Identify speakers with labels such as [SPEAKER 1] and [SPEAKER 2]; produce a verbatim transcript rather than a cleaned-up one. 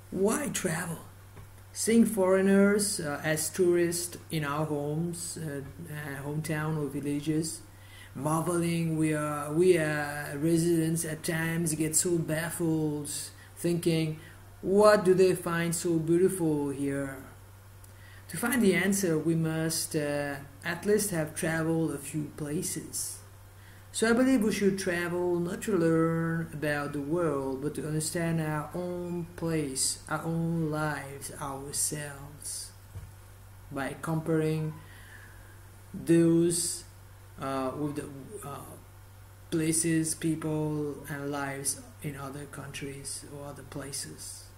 [SPEAKER 1] Why travel? Seeing foreigners uh, as tourists in our homes, uh, uh, hometown or villages, marveling we are we are residents at times get so baffled, thinking, what do they find so beautiful here? To find the answer, we must uh, at least have traveled a few places. So I believe we should travel not to learn about the world, but to understand our own place, our own lives, ourselves, by comparing those uh, with the uh, places, people, and lives in other countries or other places.